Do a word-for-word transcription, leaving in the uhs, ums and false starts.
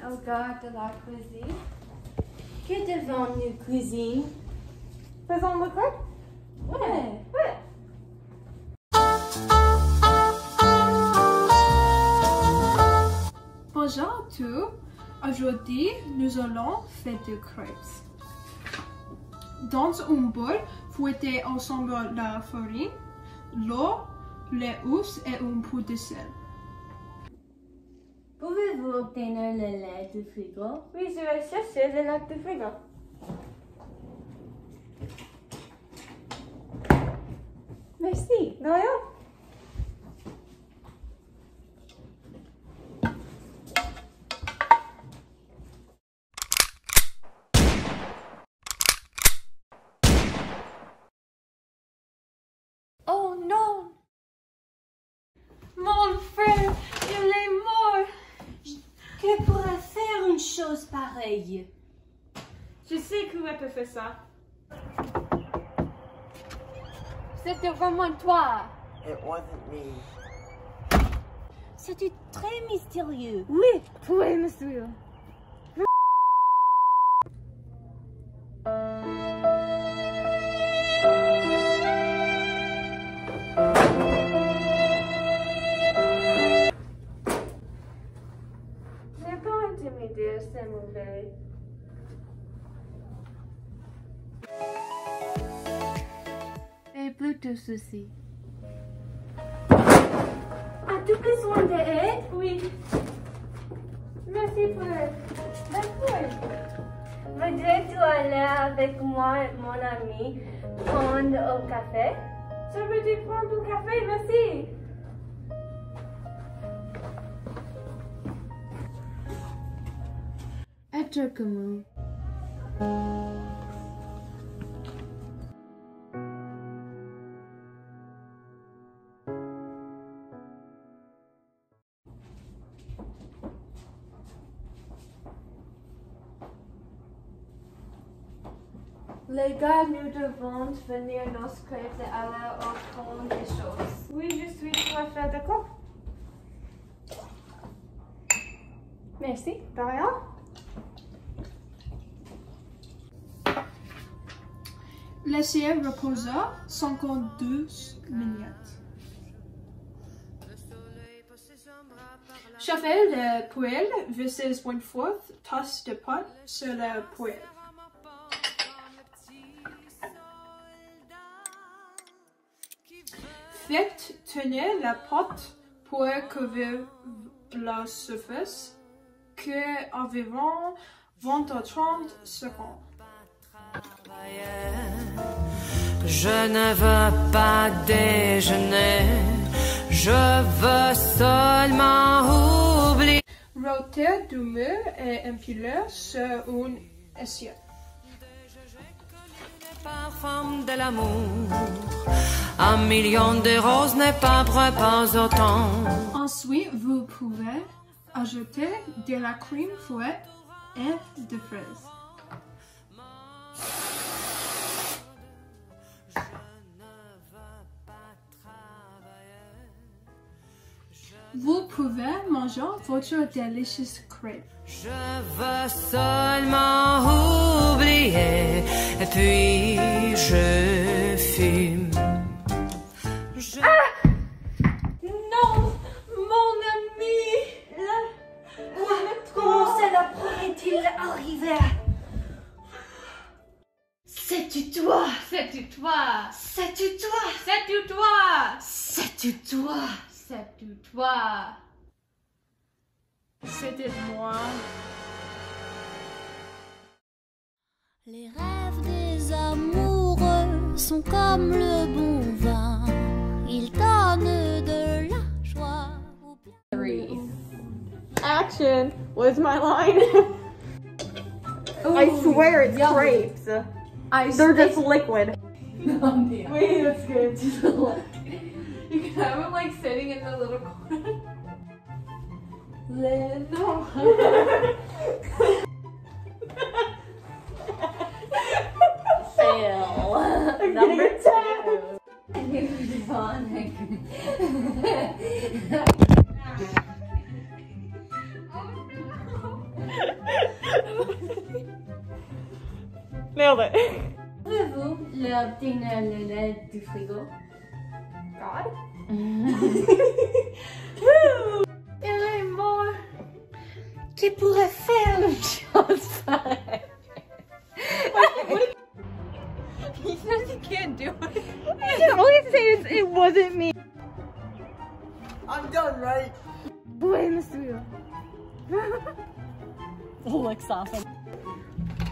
au gars de la cuisine. Que devons-nous cuisiner? Faisons le crêpe? Ouais. Ouais. Bonjour à tous. Aujourd'hui, nous allons faire des crêpes. Dans un bol, fouettez ensemble la farine, l'eau, les œufs et un peu de sel. Pouvez-vous obtenir le lait du frigo? Oui, je vais chercher le lait du frigo. Merci. De rien. Oh non! Mon frère, il est mort! Que pourrait faire une chose pareille? Je sais que elle peut faire ça. C'était vraiment toi. It wasn't me. C'était très mystérieux. Oui, toi, monsieur. N'ai pas intimidé, c'est mauvais. Et plus de soucis. As-tu besoin d'aide? Oui. Merci pour l'aide. D'accord. Voudrais-tu aller avec moi et mon ami prendre au café? Je veux te prendre au café, merci. Être commun. Les gars, nous devons venir nos crêpes et aller au fond des choses. Oui, je suis tout à fait d'accord. Merci. De rien. Laissez reposer cinquante-deux minutes. Chauffez le poêle, versez une forte tasse de pâte sur le poêle. Faites tourner la pâte pour couvrir la surface que environ vingt à trente secondes. Je ne veux pas déjeuner, je veux seulement oublier. Rôtez du mûr et empilez sur une assiette. Parfum de l'amour, un million de roses n'est pas pas autant. Ensuite, vous pouvez ajouter de la crème fouettée et des fraises. Vous pouvez manger votre délicious crêpe. Je veux seulement oublier, et puis je fume. Je... Ah! Non, mon ami! Là, Quoi? Comment cela pourrait-il arriver? C'est-tu toi? C'est-tu toi? C'est-tu toi? C'est-tu toi? C'est-tu toi? C'est-tu toi? C'était moi. Les rêves des amoureux sont comme le bon vin, ils donnent de la joie au bien. Three. action was my line. I swear it's yummy. grapes. I They're just liquid. Wait, Wait, that's good. You can have him like sitting in the little corner. No. Fail. Number two. Nailed it. Pouvez-vous leur obtenir le lait du frigo? God? Il est mort. Qui pourrait faire une chose pareille? He says he can't do it. All he says is it wasn't me. I'm done, right? Who in the studio? Looks awesome.